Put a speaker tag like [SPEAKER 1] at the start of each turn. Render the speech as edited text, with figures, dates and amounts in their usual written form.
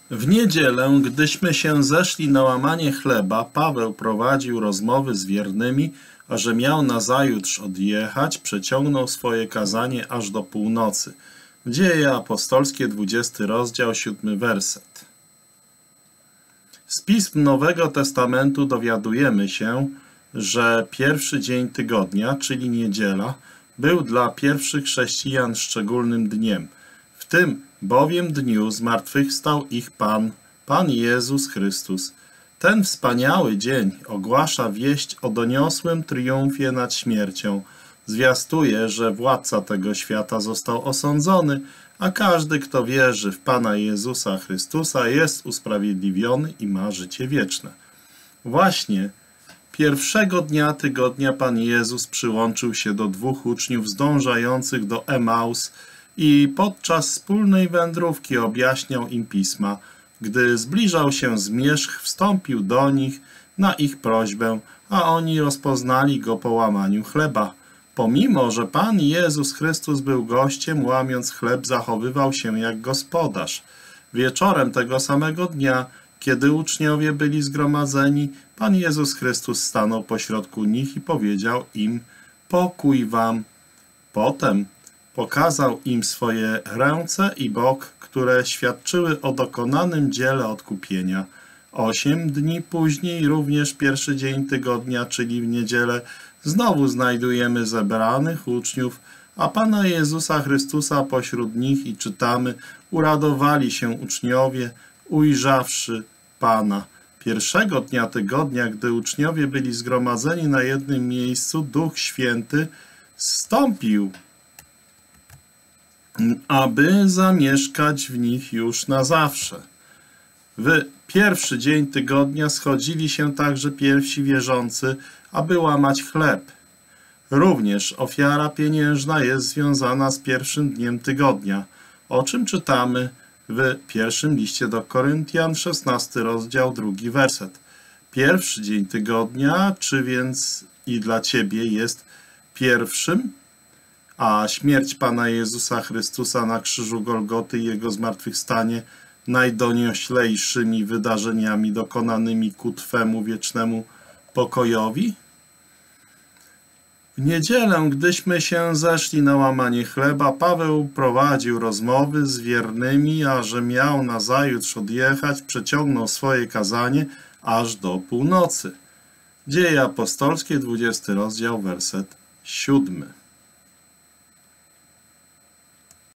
[SPEAKER 1] W niedzielę, gdyśmy się zeszli na łamanie chleba, Paweł prowadził rozmowy z wiernymi, a że miał nazajutrz odjechać, przeciągnął swoje kazanie aż do północy. Dzieje apostolskie, 20 rozdział, 7 werset. Z pism Nowego Testamentu dowiadujemy się, że pierwszy dzień tygodnia, czyli niedziela, był dla pierwszych chrześcijan szczególnym dniem. W tym bowiem dniu zmartwychwstał ich Pan Jezus Chrystus. Ten wspaniały dzień ogłasza wieść o doniosłym triumfie nad śmiercią. Zwiastuje, że władca tego świata został osądzony, a każdy, kto wierzy w Pana Jezusa Chrystusa, jest usprawiedliwiony i ma życie wieczne. Właśnie pierwszego dnia tygodnia Pan Jezus przyłączył się do 2 uczniów zdążających do Emaus i podczas wspólnej wędrówki objaśniał im pisma. Gdy zbliżał się zmierzch, wstąpił do nich na ich prośbę, a oni rozpoznali go po łamaniu chleba. Pomimo, że Pan Jezus Chrystus był gościem, łamiąc chleb, zachowywał się jak gospodarz. Wieczorem tego samego dnia, kiedy uczniowie byli zgromadzeni, Pan Jezus Chrystus stanął pośrodku nich i powiedział im: pokój wam. Potem pokazał im swoje ręce i bok, które świadczyły o dokonanym dziele odkupienia. 8 dni później, również pierwszy dzień tygodnia, czyli w niedzielę, znowu znajdujemy zebranych uczniów, a Pana Jezusa Chrystusa pośród nich i czytamy: uradowali się uczniowie, ujrzawszy Pana. Pierwszego dnia tygodnia, gdy uczniowie byli zgromadzeni na jednym miejscu, Duch Święty zstąpił, aby zamieszkać w nich już na zawsze. W pierwszy dzień tygodnia schodzili się także pierwsi wierzący, aby łamać chleb. Również ofiara pieniężna jest związana z pierwszym dniem tygodnia, o czym czytamy w pierwszym liście do Koryntian, 16 rozdział, 2 werset. Pierwszy dzień tygodnia, czy więc i dla ciebie jest pierwszym, a śmierć Pana Jezusa Chrystusa na krzyżu Golgoty i Jego zmartwychwstanie najdonioślejszymi wydarzeniami dokonanymi ku Twemu wiecznemu pokojowi? W niedzielę, gdyśmy się zeszli na łamanie chleba, Paweł prowadził rozmowy z wiernymi, a że miał nazajutrz odjechać, przeciągnął swoje kazanie aż do północy. Dzieje apostolskie, 20 rozdział, werset 7.